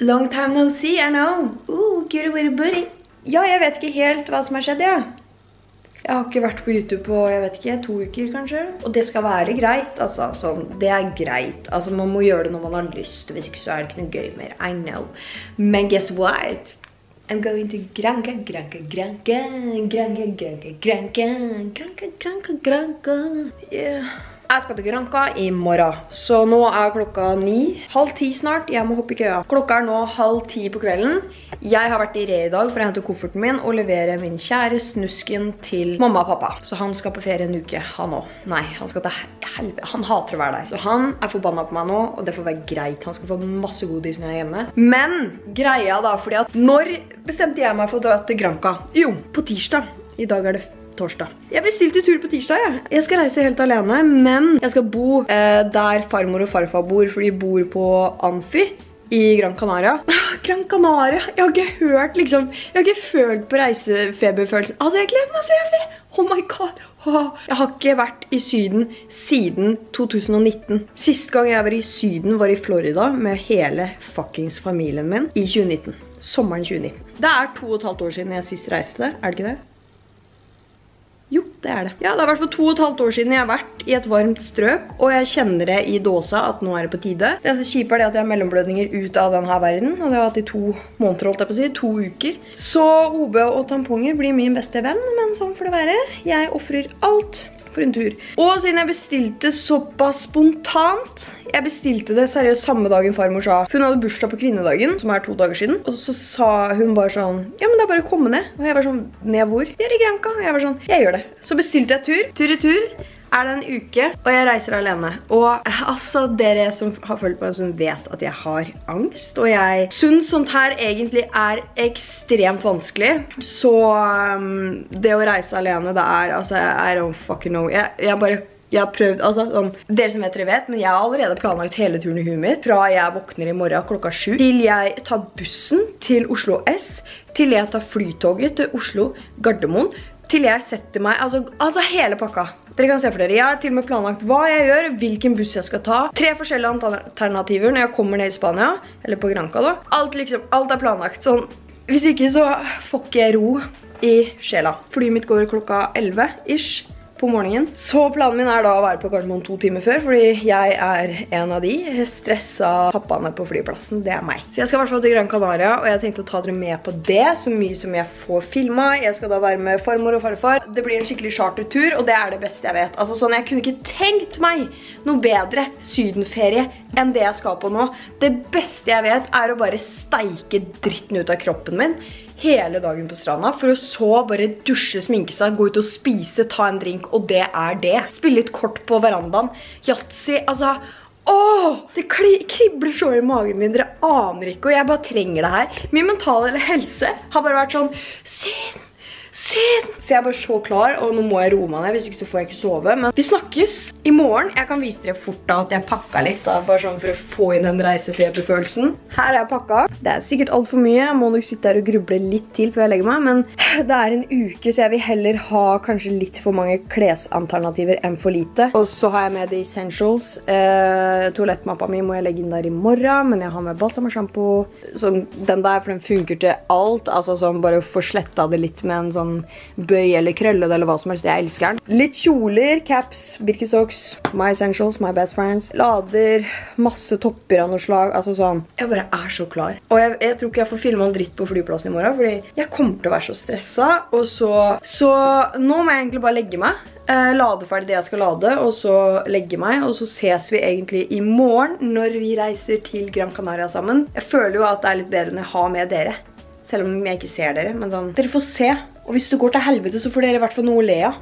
Long time no see, I know. Goody with a booty. Ja, jeg vet ikke helt hva som har skjedd, ja. Jeg har ikke vært på YouTube på, jeg vet ikke, 2 uker kanskje. Og det skal være greit, altså. Sånn, det er greit. Altså, man må gjøre det når man har lyst. Hvis ikke så er det ikke noe gøy mer. I know. Men guess what? I'm going to Granca. Yeah. Jeg skal til Granca I morgen. Så nå er klokka 9. Halv 10 snart. Jeg må hoppe I køa. Klokka er nå 9:30 på kvelden. Jeg har vært I Re I dag for å hente kofferten min og levere min kjære snusken til mamma og pappa. Så han skal på ferie en uke, han også. Nei, han skal til helvete. Han hater å være der. Så han er forbannet på meg nå, og det får være greit. Han skal få masse godis når jeg er hjemme. Men greia da, fordi at når bestemte jeg meg for å dra til Granca? Jo, på tirsdag. I dag er det torsdag. Jeg bestilte tur på tirsdag, ja. Jeg skal reise helt alene, men jeg skal bo der farmor og farfar bor, for de bor på Amfi I Gran Canaria. Gran Canaria! Jeg har ikke hørt liksom, jeg har ikke følt på reisefeberfølelsen. Altså, jeg gleder meg så jævlig! Oh my god! Jeg har ikke vært I Syden siden 2019. Sist gang jeg var I Syden var I Florida med hele fuckings familien min I 2019. Sommeren 2019. Det 2,5 år siden jeg sist reiste, er det ikke det? Jo, det det. Ja, det har vært for 2,5 år siden jeg har vært I et varmt strøk, og jeg kjenner det I dåsa at nå det på tide. Det eneste kjipe det at jeg har mellomblødninger ut av denne verden, og det har jeg hatt I 2 måneder, holdt jeg på å si, 2 uker. Så OB og tamponger blir min beste venn, men sånn får det være. Jeg offrer alt for en tur. Og siden jeg bestilte såpass spontant, jeg bestilte det seriøst samme dagen farmor sa. Hun hadde bursdag på kvinnedagen, som 2 dager siden, og så sa hun bare sånn, ja, men det bare å komme ned. Og jeg var sånn, ned hvor? Vi I Granca. Og jeg var sånn, jeg gjør det. Så bestilte jeg tur I tur. Det en uke, og jeg reiser alene. Og altså, dere som har følt meg som vet at jeg har angst, og jeg synes sånt her egentlig ekstremt vanskelig. Så det å reise alene, det altså, I don't fucking know. Jeg har prøvd, altså, sånn, dere som vet, men jeg har allerede planlagt hele turen I huet mitt, fra jeg våkner I morgen klokka 7, til jeg tar bussen til Oslo S, til jeg tar flytoget til Oslo Gardermoen, til jeg setter meg, altså hele pakka. Dere kan se for dere, jeg har til og med planlagt hva jeg gjør, hvilken buss jeg skal ta, 3 forskjellige alternativer når jeg kommer ned I Spania, eller på Granca da. Alt planlagt, sånn, hvis ikke så får ikke jeg ro I sjela. Flyet mitt går klokka 11-ish. På morgenen. Så planen min da å være på Gardermoen 2 timer før, fordi jeg en av de. Jeg stresset pappaene på flyplassen, det meg. Så jeg skal I hvert fall til Gran Canaria, og jeg tenkte å ta dere med på det, så mye som jeg får filmet. Jeg skal da være med farmor og farfar. Det blir en skikkelig chartertur, og det det beste jeg vet. Altså sånn, jeg kunne ikke tenkt meg noe bedre sydenferie enn det jeg skal på nå. Det beste jeg vet å bare steike dritten ut av kroppen min hele dagen på stranda, for å så bare dusje, sminke seg, gå ut og spise, ta en drink, og det det. Spille litt kort på verandaen, Yatzy, altså, det kribler så I magen min, dere aner ikke, og jeg bare trenger det her. Min mentale helse har bare vært sånn, syden. Så jeg bare så klar, og nå må jeg roe meg ned, hvis ikke så får jeg ikke sove. Men vi snakkes I morgen. Jeg kan vise dere fort da at jeg pakket litt, da, bare sånn for å få inn den reisefeberfølelsen. Her jeg pakket. Det sikkert alt for mye. Jeg må nok sitte her og gruble litt til før jeg legger meg, men det en uke, så jeg vil heller ha kanskje litt for mange klesalternativer enn for lite. Og så har jeg med The Essentials. Toalettmappa mi må jeg legge inn der I morgen, men jeg har med balsam og shampoo. Sånn, den der, for den funker til alt. Altså sånn, bare få sletta det litt med en sånn bøy eller krølle eller hva som helst, jeg elsker den. Litt kjoler, caps, Birkenstocks, My Essentials, My Best Friends, lader, masse topper av noe slag, altså sånn. Jeg bare så klar. Og jeg tror ikke jeg får filmet en dritt på flyplassen I morgen, fordi jeg kommer til å være så stresset, og så nå må jeg egentlig bare legge meg, lade ferdig det jeg skal lade, og så legge meg, og så ses vi egentlig I morgen når vi reiser til Gran Canaria sammen. Jeg føler jo at det litt bedre når jeg har med dere. Selv om jeg ikke ser dere, men sånn, dere får se. Og hvis det går til helvete, så får dere I hvert fall noe å le av.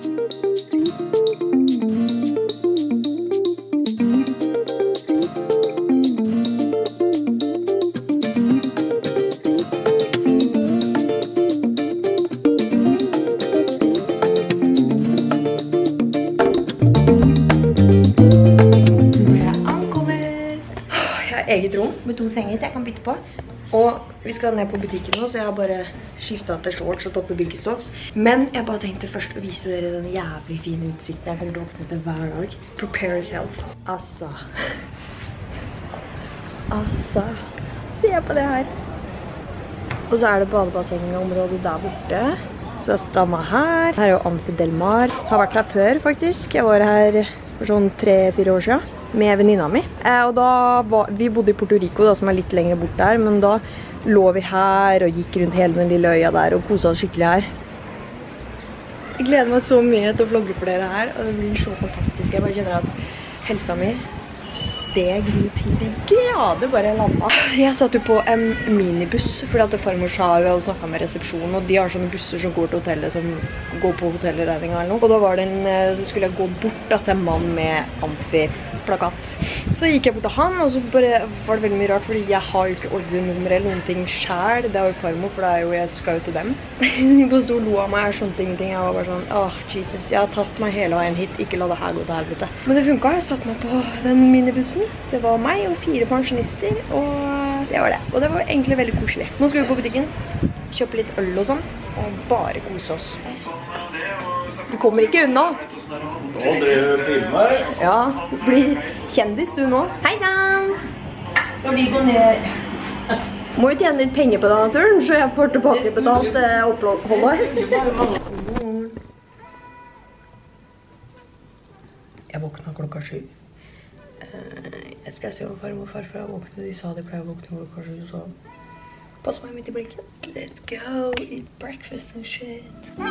Jeg ankommer. Jeg har eget rom med 2 senger jeg kan bytte på. Og vi skal ned på butikken nå, så jeg har bare skiftet til shorts og toppe Birkenstocks. Men jeg bare tenkte først å vise dere den jævlig fine utsikten jeg kommer til å åpne til hver dag. Prepare yourself. Altså. Se på det her. Og så det badebassengeområdet der borte. Så stranda her. Her jo Amphi Del Mar. Har vært her før faktisk. Jeg var her for sånn 3-4 år siden med venninna mi. Og da vi bodde i Puerto Rico da, som litt lenger bort der, men da lå vi her og gikk rundt hele den lille øya der og koset oss skikkelig her. Jeg gleder meg så mye til å vlogge for dere her, og det blir så fantastisk. Jeg bare kjenner at helsa mi steg til de grader bare landa. Jeg satt jo på en minibuss, fordi at farmor sa vi hadde snakket med resepsjonen, og de har sånne busser som går til hotellet, som går på hotellregninga eller noe. Og da var det så skulle jeg gå bort til en mann med Amphi-plakat. Så gikk jeg bort til han, og så bare var det veldig mye rart, fordi jeg har jo ikke ordrenummer eller noen ting selv. Det har jo farmor, for jeg skal jo til dem. De bare stod og lo av meg, jeg skjønte ingenting. Jeg var bare sånn, åh, Jesus, jeg har tatt meg hele veien hit, ikke la det her gå til helvete. Men det funket, jeg satt meg på den minibussen. Det var meg og 4 pensjonister, og det var det. Og det var egentlig veldig koselig. Nå skal vi på butikken, kjøpe litt øl og sånn, og bare kose oss. Du kommer ikke unna. Nå driver filmer. Ja, du blir kjendis du nå. Hei da! Skal vi gå ned? Må jo tjene litt penger på denne turen, så jeg får tilbakebetalt oppholdet. Jeg våkna klokka 7. Jeg skal se om farmor og farfar har våknet. De sa de pleier å våkne klokka 7, så pass meg midt i blinken. Let's go, eat breakfast and shit.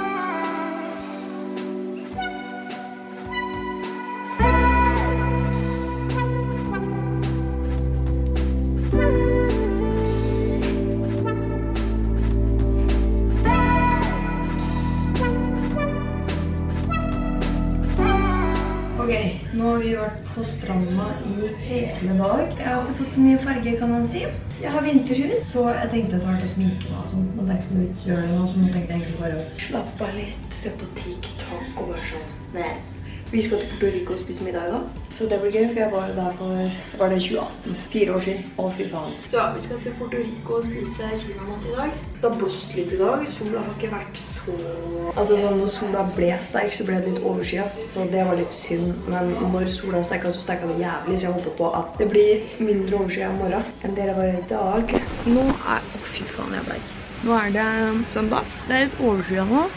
Ok, nå har vi vært på stranda i hele dag. Jeg har ikke fått så mye farge, kan man si. Jeg har vinterhud, så jeg tenkte etter hvert å sminke meg og sånt, men det er ikke noe vits å gjøre det nå, så nå tenkte jeg egentlig bare å slappe av litt, se på TikTok og bare sånn. Nei. Vi skal til Puerto Rico og spise middag da, så det blir gøy, for jeg var der for, var det 2018, 4 år siden. Å, fy faen. Så ja, vi skal til Puerto Rico og spise kinamat i dag. Det har blåst litt i dag, sola har ikke vært så... Altså sånn, når sola ble sterk, så ble det litt overskyet, så det var litt synd. Men når sola sterket, så sterket det jævlig, så jeg håper på at det blir mindre overskyet i morgen enn det var i dag. Nå å, fy faen, jeg ble ikke. Nå det søndag. Det litt overskyet nå.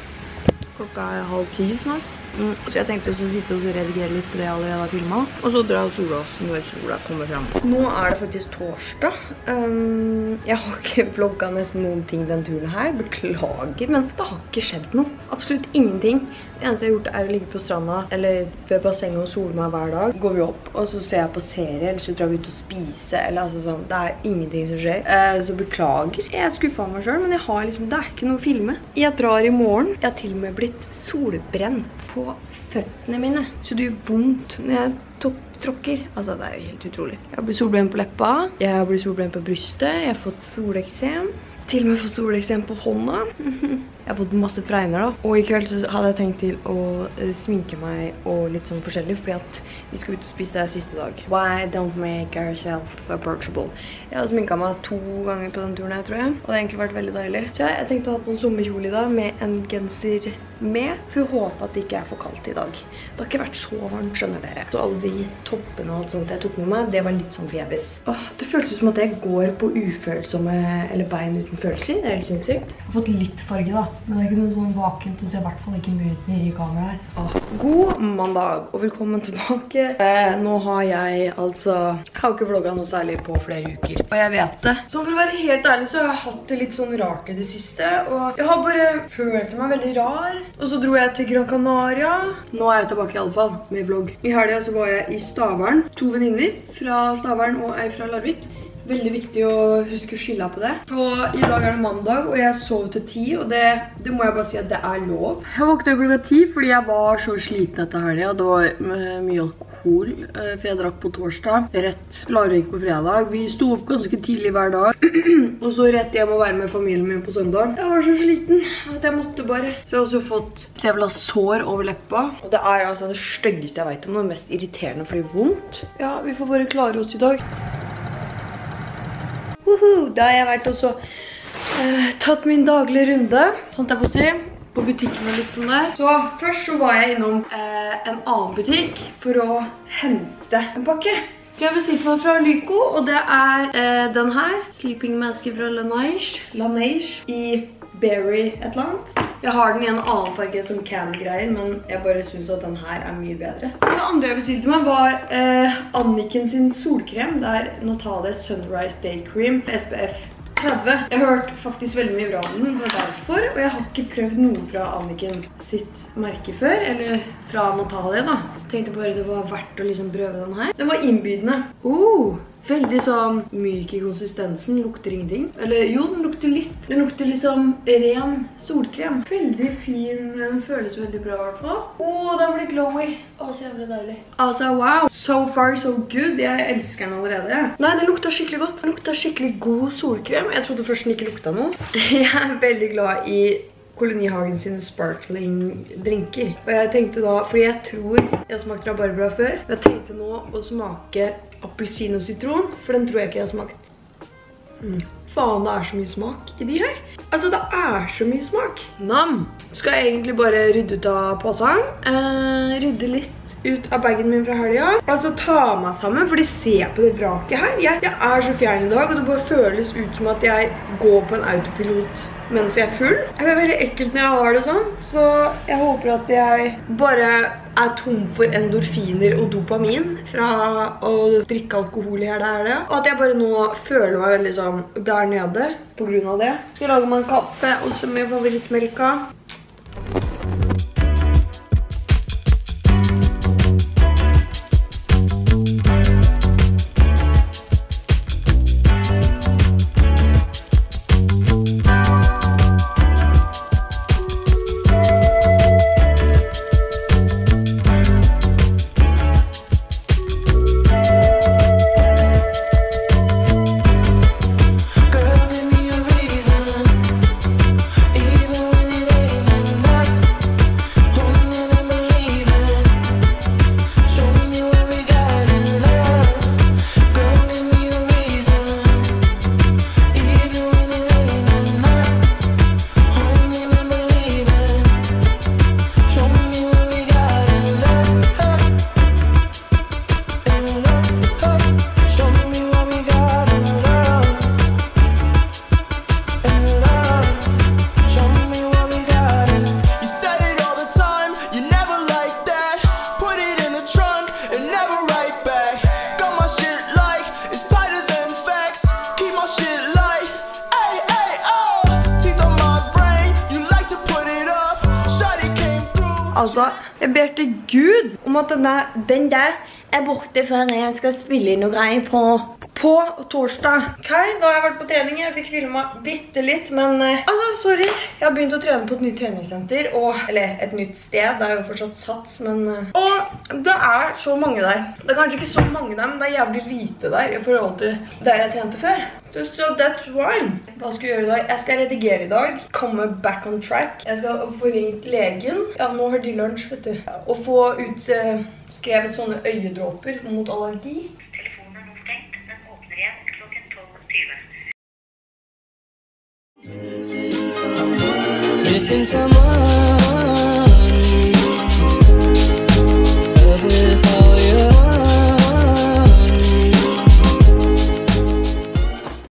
Klokka 9:30 snart. Så jeg tenkte å sitte og redigere litt på det jeg allerede har filmet. Og så drar sola oss når sola kommer frem. Nå det faktisk torsdag. Jeg har ikke vlogget nesten noen ting den turen her. Beklager, men det har ikke skjedd noe. Absolutt ingenting. Det eneste jeg har gjort å ligge på stranda, eller ved bassenget og sole meg hver dag. Går vi opp, og så ser jeg på serie, eller så drar vi ut og spise, eller altså sånn. Det ingenting som skjer. Så beklager. Jeg skuffer meg selv, men jeg har liksom, det ikke noe å filme. Jeg drar i morgen. Jeg har til og med blitt solbrent på føttene mine. Så det gjør vondt når jeg tråkker. Altså, det jo helt utrolig. Jeg har blitt solbrent på leppa. Jeg har blitt solbrent på brystet. Jeg har fått soleksem. Til og med fått soleksem på hånda. Jeg har fått masse fregner da. Og i kveld så hadde jeg tenkt til å sminke meg og litt sånn forskjellig, fordi at vi skal ut og spise det siste dag. Why don't make ourselves approachable? Jeg har sminket meg 2 ganger på den turen her, tror jeg. Og det har egentlig vært veldig deilig. Så jeg tenkte å ha på en sommerkjole i dag med en genser med, for å håpe at det ikke for kaldt i dag. Det har ikke vært så varmt, skjønner dere. Så alle de toppene og alt sånt jeg tok med meg, det var litt sånn fjebis. Det føles som at jeg går på ufølsomme, eller bein uten følelser. Det helt sinnssykt. Jeg har fått litt farge da, men det ikke noe sånn vakent, så jeg i hvert fall ikke mye i kamera her. God mandag, og velkommen tilbake. Nå har jeg altså, jeg har ikke vlogget noe særlig på flere uker, og jeg vet det. Så for å være helt ærlig så har jeg hatt det litt sånn rart i det siste, og jeg har bare følt meg veldig rar. Og så dro jeg til Gran Canaria. Nå jeg tilbake i alle fall med vlogg. I helgen så var jeg i Stavern. 2 venninner fra Stavern og ei fra Larvik. Veldig viktig å huske å skille på det. Og i dag det mandag, og jeg sov til 10, og det må jeg bare si at det lov. Jeg våknet klokka 10 fordi jeg var så sliten etter helgen. Det var mye alkohol, for jeg drakk på torsdag. Rett Larvik på fredag. Vi sto opp ganske tidlig hver dag. Og så rett hjem å være med familien min på søndag. Jeg var så sliten at jeg måtte bare. Så jeg har også fått jævla sår over leppa. Og det altså det styggeste jeg vet om, det mest irriterende fordi vondt. Ja, vi får bare klare oss i dag. Da har jeg vært også tatt min daglige runde, sånn jeg på å si, på butikken og litt sånn der. Så først så var jeg innom en annen butikk for å hente en pakke. Så jeg bestilte meg fra Lyko, og det den her. Sleeping Mask fra Laneige i Berry et eller annet. Jeg har den i en annen farge som Can-greier, men jeg bare synes at den her mye bedre. Og det andre jeg bestilte meg var Anniken sin solkrem. Det Natalie Sunrise Day Cream SPF 30. Jeg har hørt faktisk veldig mye bra om den, det derfor. Og jeg har ikke prøvd noe fra Anniken sitt merke før, eller fra Natalie da. Tenkte bare det var verdt å liksom prøve den her. Den var innbydende. Veldig sånn myk i konsistensen, lukter ingenting. Eller jo, den lukter litt. Den lukter liksom ren solkrem. Veldig fin, den føles veldig bra i hvert fall. Den blir glowy. Så jævlig deilig. Altså, wow. So far, so good. Jeg elsker den allerede. Nei, den lukta skikkelig godt. Den lukta skikkelig god solkrem. Jeg trodde først den ikke lukta noe. Jeg veldig glad i Kolonihagen sine sparkling drinker. Og jeg tenkte da, fordi jeg tror jeg smakte rabarbra før, jeg tenkte nå å smake appelsin og sitron, for den tror jeg ikke jeg har smakt. Faen, det så mye smak i de her. Altså, det så mye smak. Nam! Skal jeg egentlig bare rydde ut av posen. Rydde litt ut av bagen min fra helga. Altså, ta meg sammen, fordi se på det vraket her. Jeg så fjern i dag, og det bare føles ut som at jeg går på en autopilot mens jeg full. Det veldig ekkelt når jeg har det sånn, så jeg håper at jeg bare tom for endorfiner og dopamin fra å drikke alkohol her det. Og at jeg bare nå føler meg veldig sånn der nede på grunn av det. Så jeg lager meg en kaffe, også med favorittmelka. Altså, jeg ber til Gud om at den der borte før jeg skal spille noe greier på torsdag. Ok, da har jeg vært på trening. Jeg fikk filmet bitte litt, men altså, sorry. Jeg har begynt å trene på et nytt treningssenter, eller et nytt sted. Det jo fortsatt sats, men og det så mange der. Det kanskje ikke så mange der, men det jævlig lite der i forhold til der jeg trente før. So that's why. Hva skal jeg gjøre i dag? Jeg skal redigere i dag. Komme back on track. Jeg skal få ringt legen. Ja, nå har de lunsj, vet du. Og få skrevet sånne øyedråper mot allergi. Telefonen nå stengt. Den åpner igjen klokken 12:20. Missing someone.